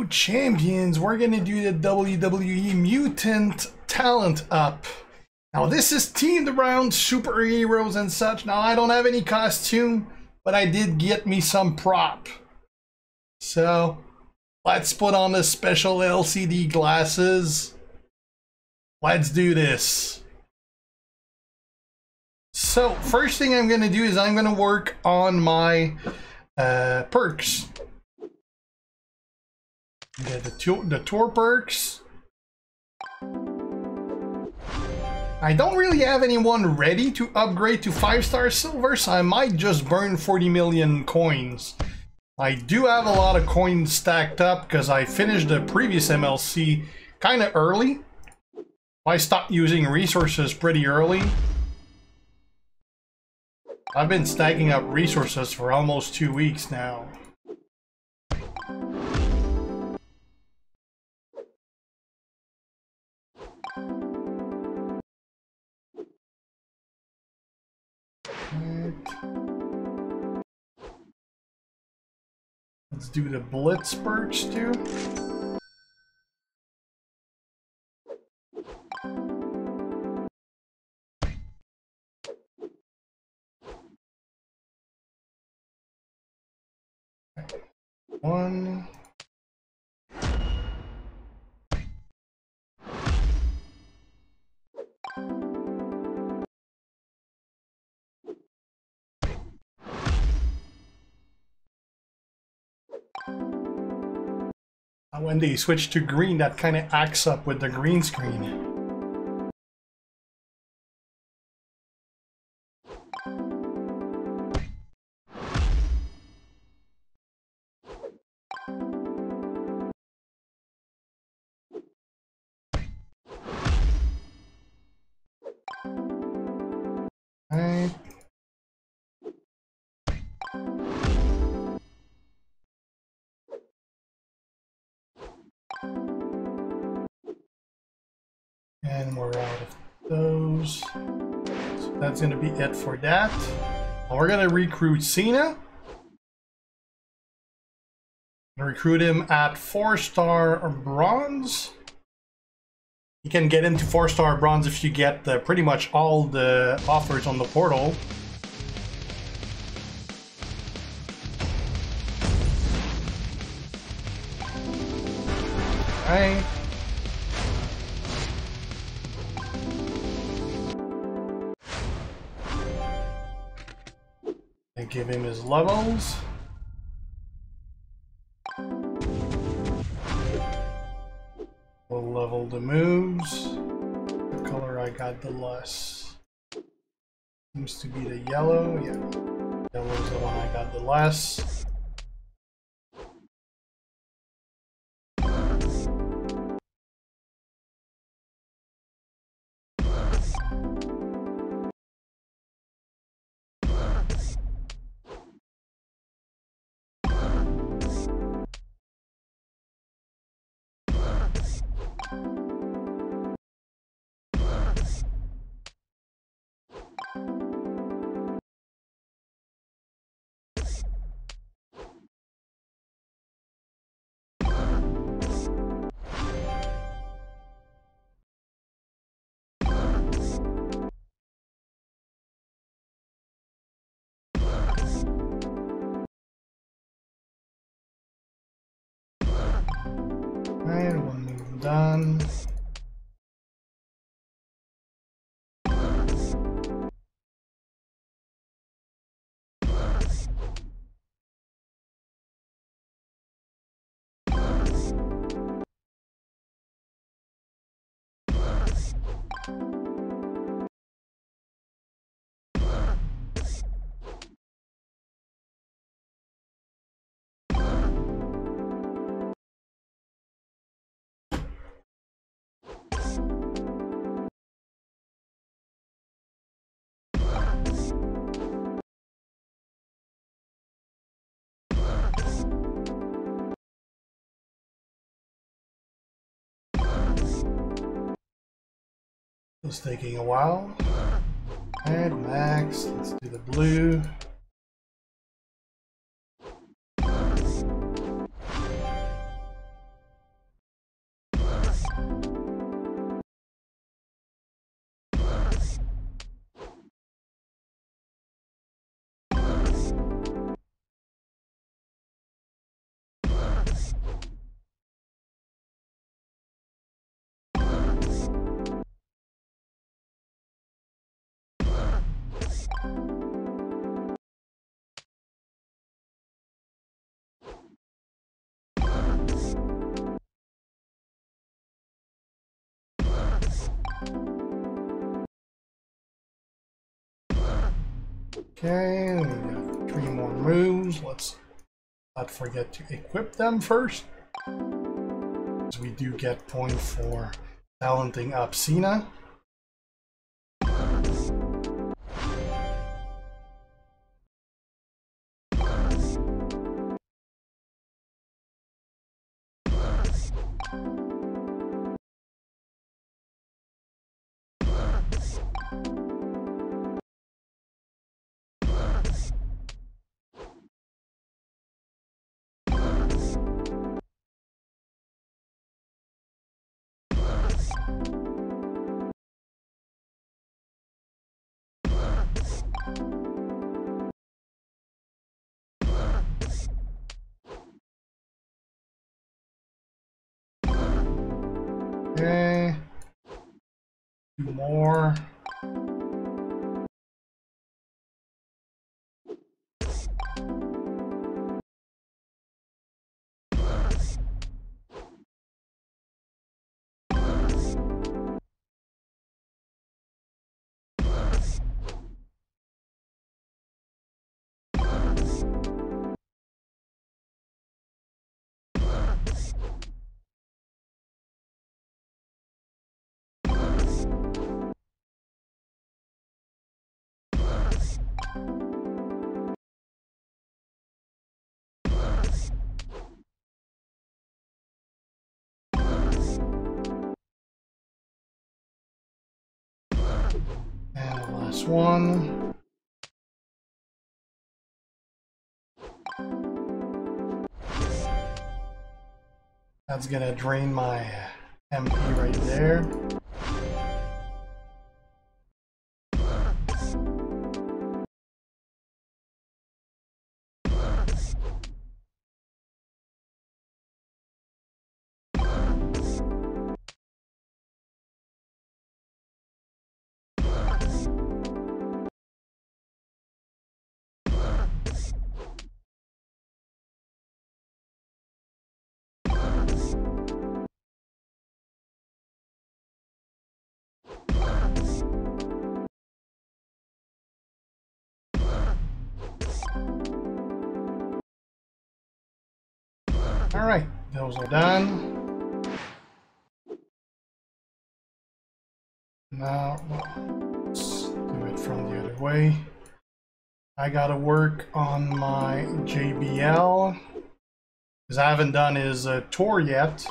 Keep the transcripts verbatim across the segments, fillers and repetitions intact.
So champions, we're gonna do the W W E Mutant Talent Up. Now this is themed around superheroes and such. Now I don't have any costume, but I did get me some prop. So let's put on the special L C D glasses. Let's do this. So first thing I'm gonna do is I'm gonna work on my uh, perks. Get the tour, the tour perks. I don't really have anyone ready to upgrade to five star silver, so I might just burn forty million coins. I do have a lot of coins stacked up because I finished the previous M L C kind of early. I stopped using resources pretty early. I've been stacking up resources for almost two weeks now. Let's do the Blitz perks too. One. When they switch to green, that kind of acts up with the green screen. Right. And we're out of those. So that's going to be it for that. Now we're going to recruit Cena. Recruit him at four star bronze. You can get into four star bronze if you get the, pretty much all the offers on the portal. Alright. And give him his levels. We'll level the moves. The color I got the less. Seems to be the yellow, yeah. Yellow's the one I got the less. Alright, one move done. It's taking a while. Add max. Let's do the blue. Okay, we got three more moves. Let's not forget to equip them first. As we do get point for talenting up Cena. Okay. Two more. And the last one. That's gonna drain my M P right there. All right, those are done. Now, let's do it from the other way. I gotta work on my J B L because I haven't done his uh, tour yet.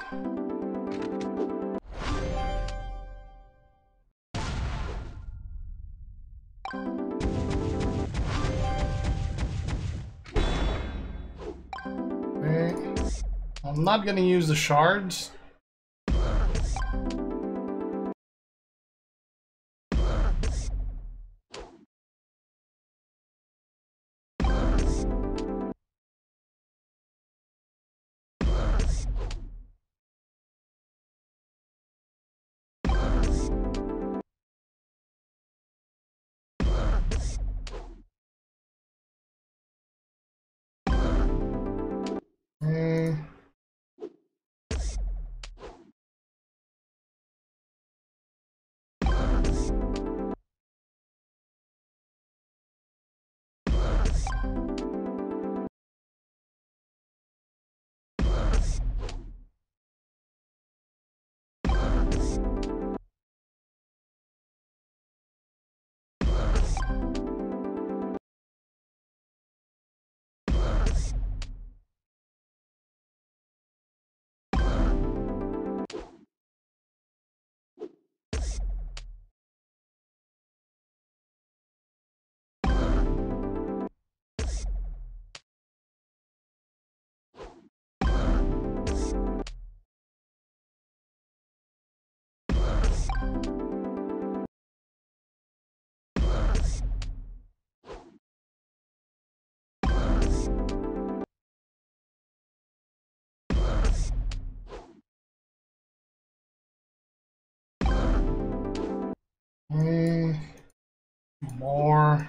Okay. I'm not gonna use the shards. Okay. Okay. More.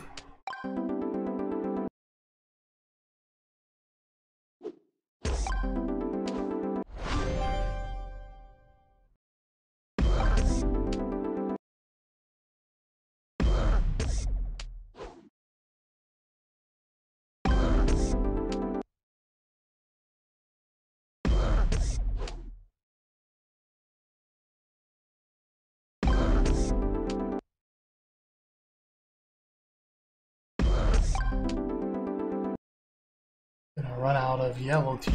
run out of yellow T P.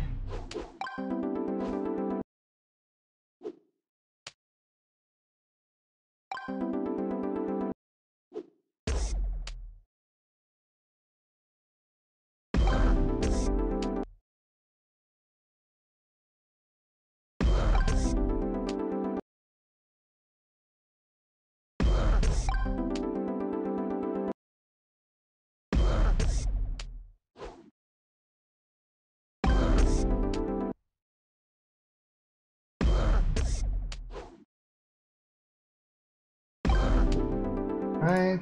Right.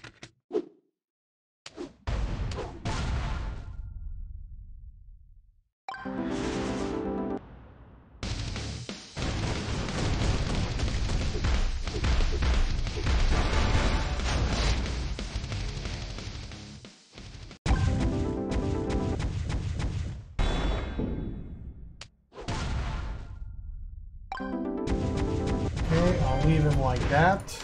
Okay, I'll leave him like that.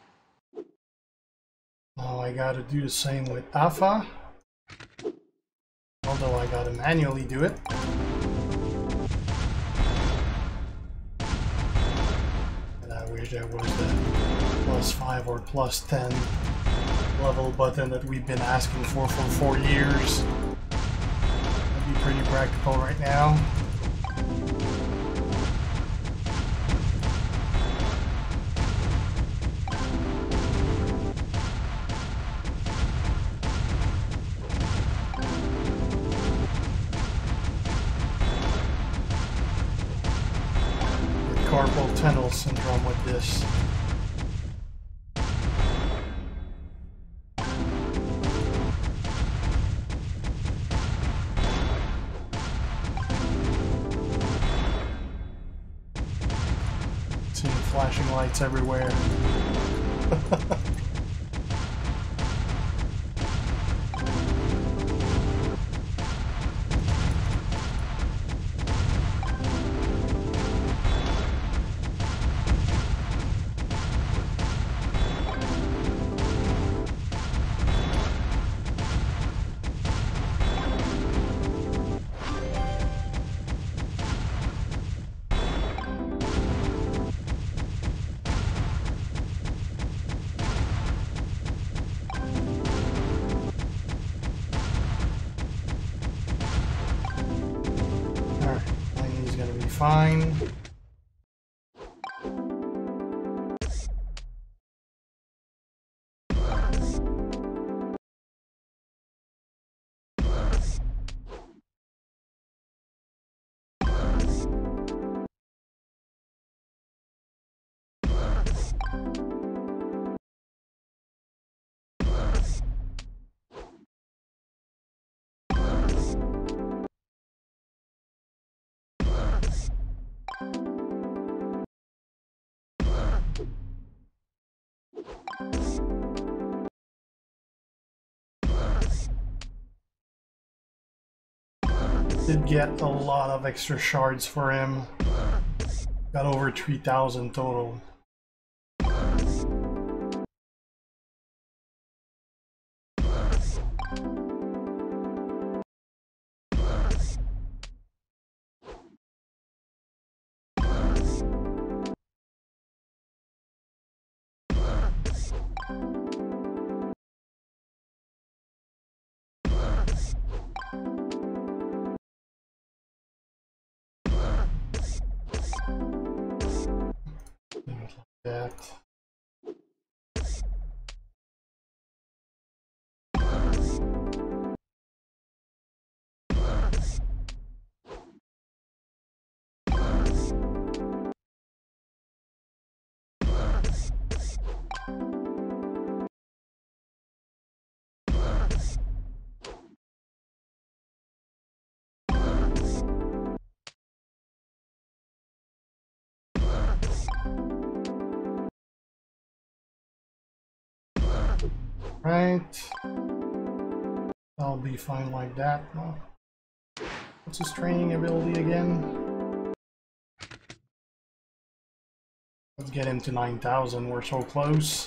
Now I gotta do the same with Afa. Although I gotta manually do it. And I wish there was the plus five or plus ten level button that we've been asking for for four years. That'd be pretty practical right now. Carpal tunnel syndrome with this. Seeing flashing lights everywhere. Fine. Did get a lot of extra shards for him. Got over three thousand total. That. Right. I'll be fine like that. No. What's his training ability again? Let's get him to nine thousand. We're so close.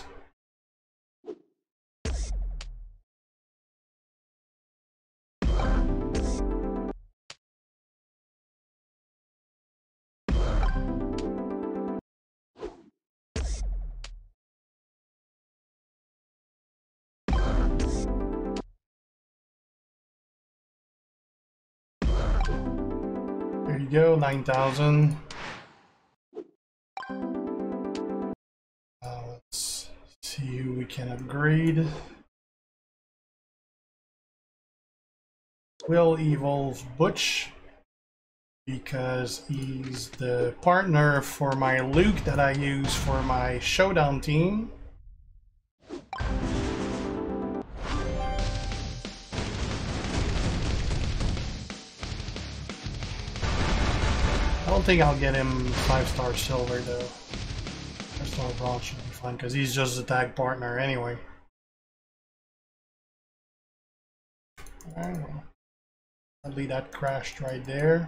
we go, nine thousand. Uh, let's see who we can upgrade. We'll evolve Butch, because he's the partner for my Luke that I use for my showdown team. I don't think I'll get him five star silver though. five star bronze should be fine because he's just a tag partner anyway. Alright, well, sadly that crashed right there.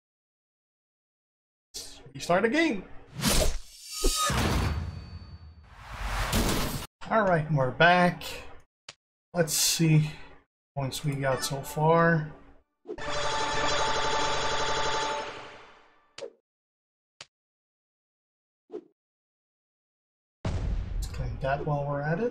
Let's restart the game. Alright, we're back. Let's see points we got so far. Let's claim that while we're at it.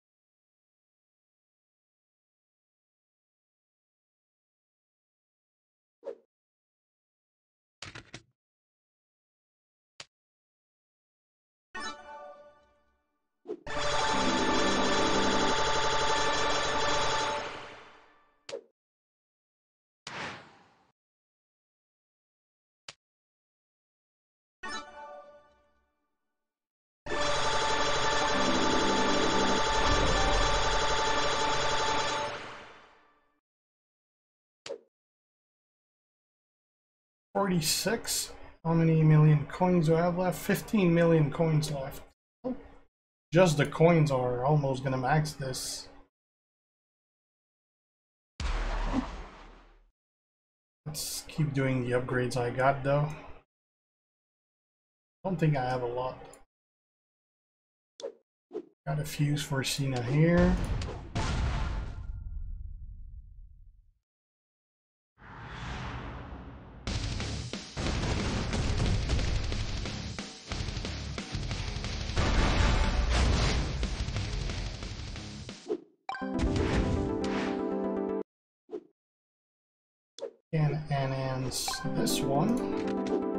forty-six. How many million coins do I have left? fifteen million coins left. Just the coins are almost gonna max this. Let's keep doing the upgrades I got though. I don't think I have a lot. Got a fuse for Cena here. Can enhance this one.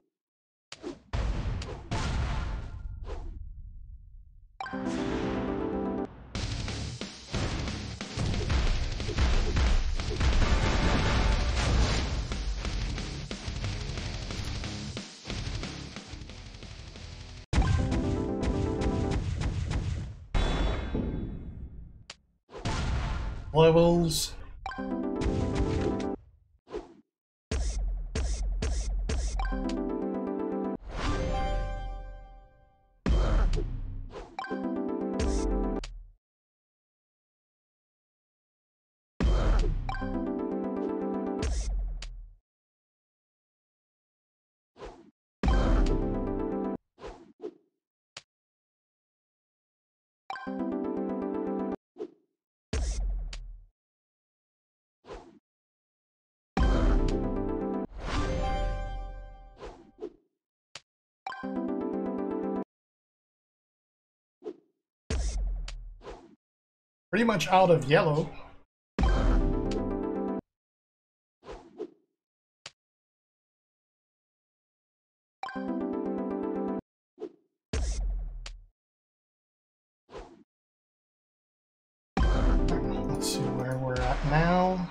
Levels. Pretty much out of yellow. Let's see where we're at now.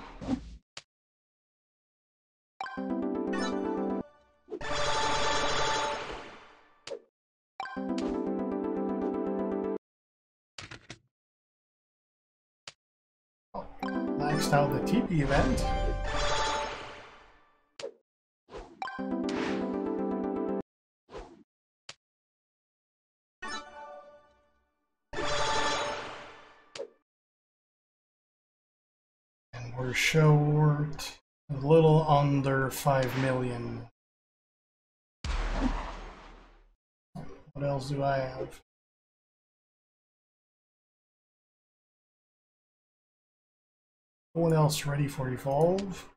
Oh, maxed out the T P event. We're short a little under five million. What else do I have? No one else ready for Evolve.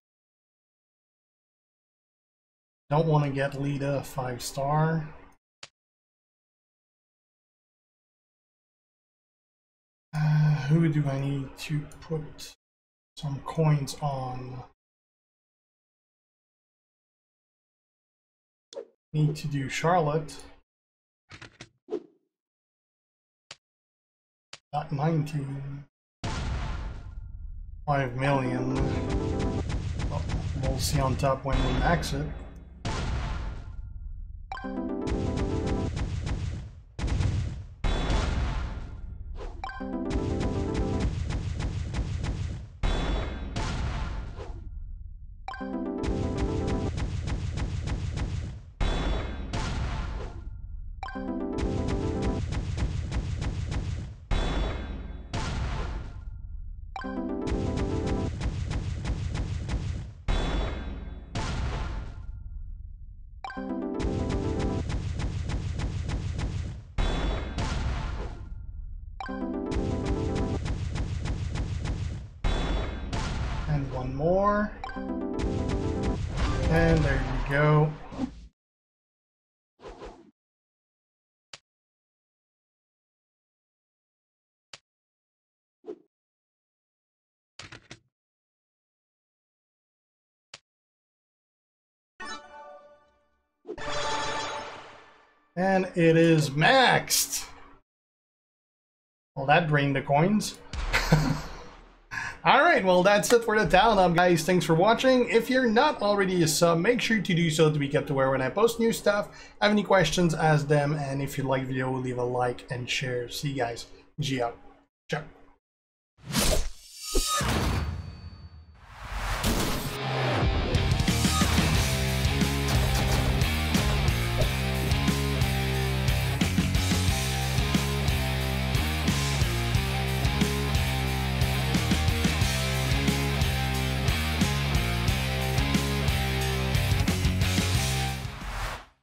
Don't want to get Lita five star. Uh, who do I need to put some coins on? Need to do Charlotte. Got nineteen. Five million. Well, we'll see on top when we max it. And one more. And there you go. And it is maxed. Well, that drained the coins. Alright, well that's it for the talent up, guys. Thanks for watching. If you're not already a sub, make sure to do so to be kept aware when I post new stuff. Have any questions, ask them. And if you like the video, leave a like and share. See you guys. G out. Ciao.